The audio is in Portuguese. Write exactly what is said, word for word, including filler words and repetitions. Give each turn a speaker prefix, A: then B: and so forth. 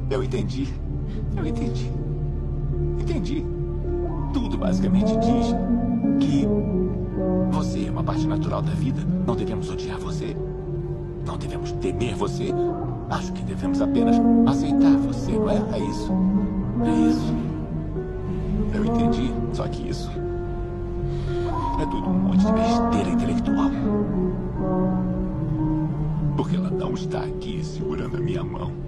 A: Eu entendi. Eu entendi. Entendi. Tudo basicamente diz que você é uma parte natural da vida. Não devemos odiar você. Não devemos temer você. Acho que devemos apenas aceitar você, não é? É isso. É isso. Eu entendi. Só que isso é tudo um monte de besteira intelectual. Porque ela não está aqui segurando a minha mão.